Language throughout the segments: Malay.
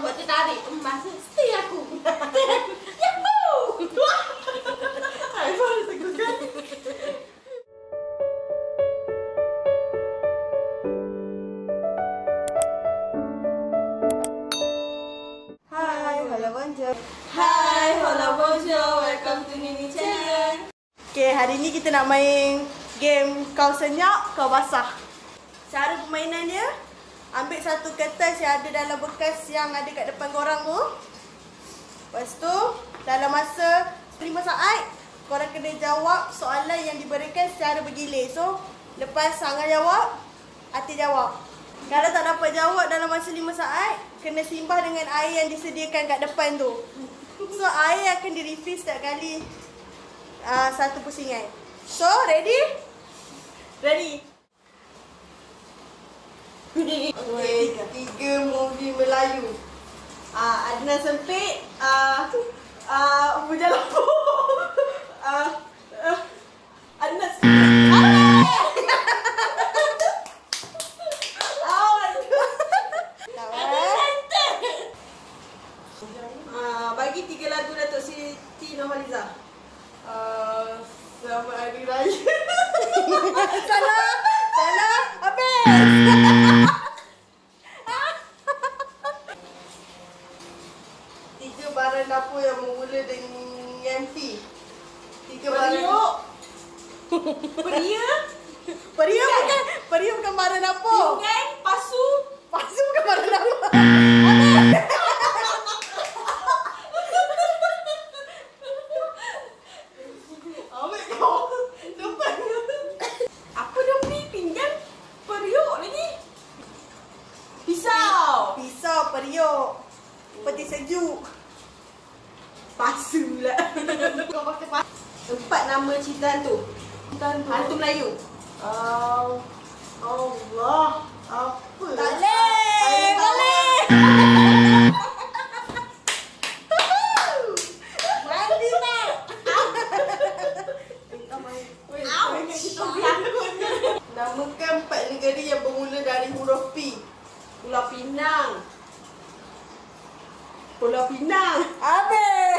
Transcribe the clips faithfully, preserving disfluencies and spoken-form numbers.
buat tertarik. Masa stay aku. Yahoo! Hai, boleh teguhkan. Hai, hola bonjour. Hai, hola bonjour. Welcome to Nini Channel. Okay, hari ni kita nak main game kau senyap, kau basah. Cara permainan dia, ambil satu kertas yang ada dalam bekas yang ada kat depan korang tu. Lepas tu, dalam masa lima saat, korang kena jawab soalan yang diberikan secara bergilir. So, lepas Angah jawab, Ati jawab. Kalau tak dapat jawab dalam masa lima saat, kena simbah dengan air yang disediakan kat depan tu. So, air akan di-refill setiap kali uh, satu pusingan. So, ready? Ready? Okay, tiga movie Melayu. Uh, Adnan Sempit, uh, uh, Bujang Lampu. uh, uh, Adnan Sempit. uh, bagi tiga lagu Datuk Siti Nurhaliza. Uh, Selamat Hari Raya. Salah. Salah. Habis. Tiga barang dapur yang bermula dengan P. Tiga barang. Peria. Peria bukan. Peria bukan barang dapur. Pinggan. Pasu. Pasu bukan barang dapur. Periuk. Peti sejuk. Pasu pula. Kau pakai pasu. Empat nama cerita hantu. Hantu. Hantu Melayu. Uh, Allah. Apa? Tak boleh. Boleh. Mandi tak? Namakan empat negara yang bermula dari huruf P. Pulau Pinang. Pulau Pinang. Habis.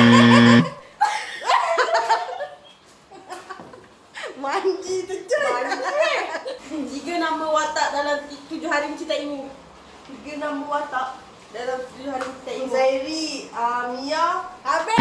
Mandi tu je. Tiga nama watak dalam tujuh hari mencintai ibu. Tiga nama watak Dalam tujuh hari mencintai ibu. Zairi, uh, Mia. Habis.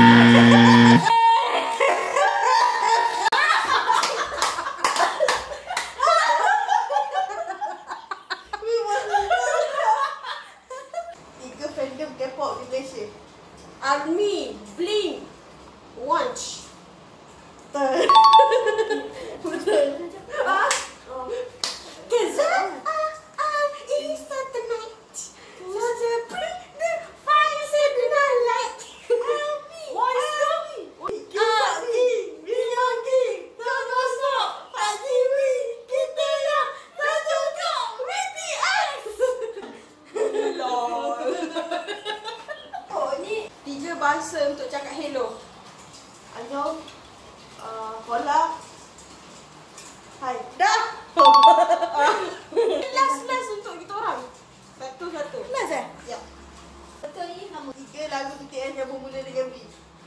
Tiga fandom K-pop di Malaysia. Army, Blink, Watch. Betul. Betul. Ah, Oh. cause I, I, I is the night. So the bring the fire set the light. Army, Army. Army, Mia King, termasuk Pak Jiwi, kita yang terjunjuk B T S. Lol. Oh, ni tiga bahasa untuk cakap hello. Annyeong, uh, hola, hai. Dah. Last last untuk kita orang. Satu-satu. Last eh? Ya. Betul ni nama. Tiga lagu B T S yang bermula dengan B.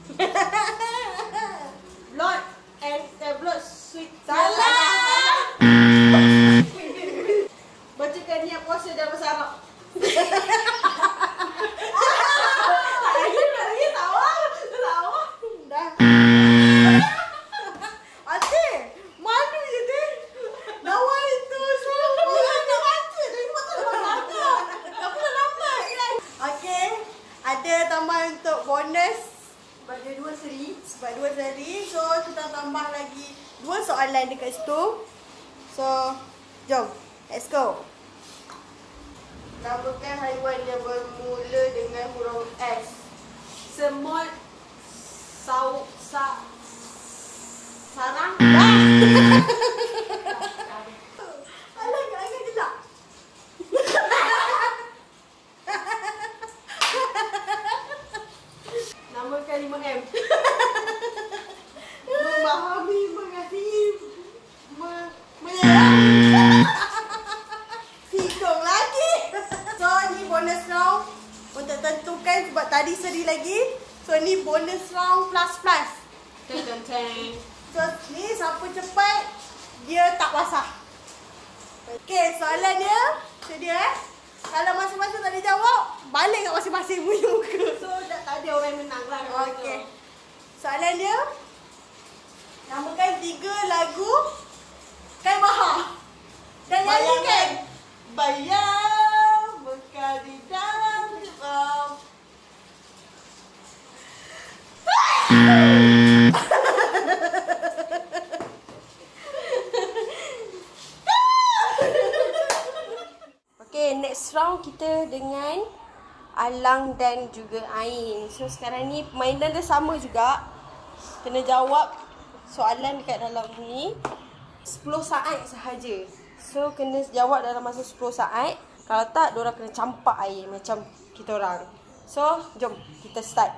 Blood and uh, blood sweet. Salah. Bacakan niat puasa dalam bahasa Arab. Lagi lagi tawa, tawa. Dah. Ate, malu je tu. Lawan itu semua. Orang nak baca dari mana tak baca. Tak pernah lambat kan. Okey, ada tambahan untuk bonus bagi dua seri, sebab dua seri. So kita tambah lagi dua soalan dekat situ. So, jom. Let's go. Namakan haiwan yang bermula dengan huruf S. Semut, sau, sa, sarang. Alah, agak gelap. Namakan lima M. Memahami, mengasihi, me, menyayangi. Hitung lagi. So, ni bonus round. untuk tentukan sebab tadi seri lagi. So ni bonus round plus plus. Teng teng teng. So ni siapa cepat dia tak basah. Okey, soalan dia sedia eh. Kalau masing-masing tak dijawab, balik kat masing-masing punya muka. So dah tak ada orang yang menang lah. Okey. Soalan dia, namakan tiga lagu Kai Bahar. Dan nyanyikan. Bayang bekas di dalam jebam. Okay, next round kita dengan Alang dan juga Ain. So sekarang ni permainan dia sama juga. Kena jawab soalan dekat dalam ni sepuluh saat sahaja. So kena jawab dalam masa sepuluh saat. Kalau tak, diorang kena campak air macam kita orang. So jom kita start.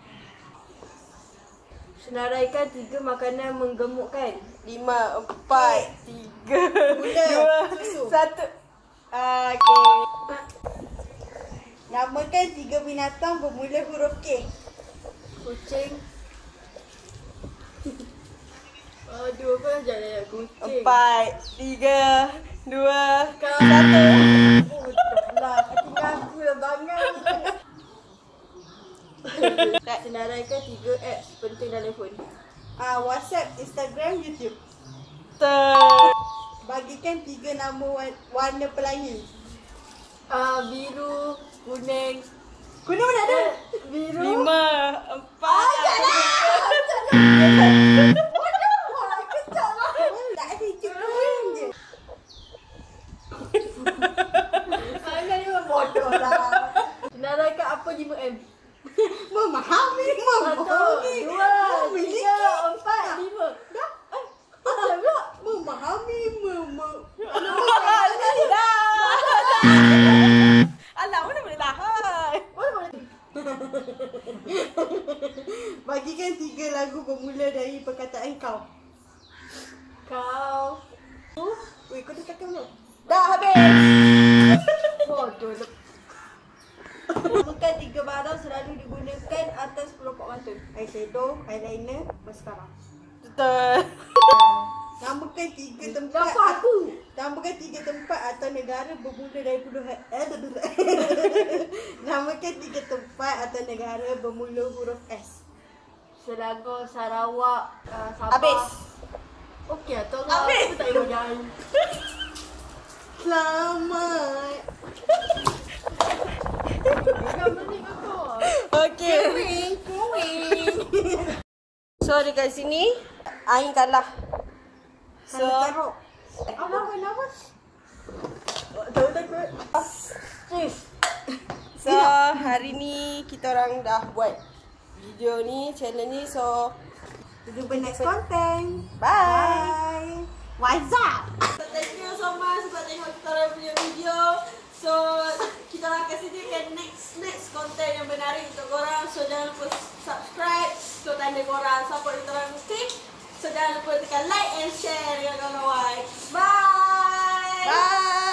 Senaraikan tiga makanan menggemukkan. Lima, empat, tiga, dua, satu. Okey. Namakan tiga binatang bermula huruf K. Kucing. Aduh, kau jangan nak kucing. Empat, tiga, dua, Kau. satu. Oh, dah lah. Tinggal aku dah bangang. Senaraikan tiga apps penting dalam telefon. Ah, WhatsApp, Instagram, YouTube. Ter. Bagikan tiga nama wa- warna pelangi. Ah, biru, kuning. Kuning mana ada? Biru. Lima, empat. Tak ada cukup je. Sangat ni bodoh lah. Senaraikan apa lima M? Memahami, Satu, memahami. dua, Memiliki. tiga, empat, lima. Dah. Apa pula? Memahami, mem... Dah. Alah, mana boleh tahan? Mana boleh? Bagikan tiga lagu bermula dari perkataan kau. Kau. Weh, kau dah cakap belum? Dah habis. Bodoh. Namakan tiga barang selalu digunakan atas kelopak mata. Eyeshadow, eyeliner, mascara. Betul. Namakan tiga tempat. Nampak aku. Namakan tiga tempat atau negara bermula dari huruf eh, Namakan tiga tempat atau negara bermula huruf S. Selangor, Sarawak, uh, Sabah. Habis. Okey, atau Habis. aku tak payah bagi. Selamat. Gambar ni kau. Okey. Kuing, kuing. So dekat sini Ain kalah. So So, apa kenapa? Tahu takut. Sis. So, hari ni kita orang dah buat video ni, channel ni. So, jumpa next content. Bye. What's up? So, thank you so much sebab tengok kita orang punya video. So kita orang akan sediakan next next content yang menarik untuk korang. So jangan lupa subscribe. So tanda korang support kita orang, okay? So jangan lupa tekan like and share dengan kawan-kawan. Bye. Bye.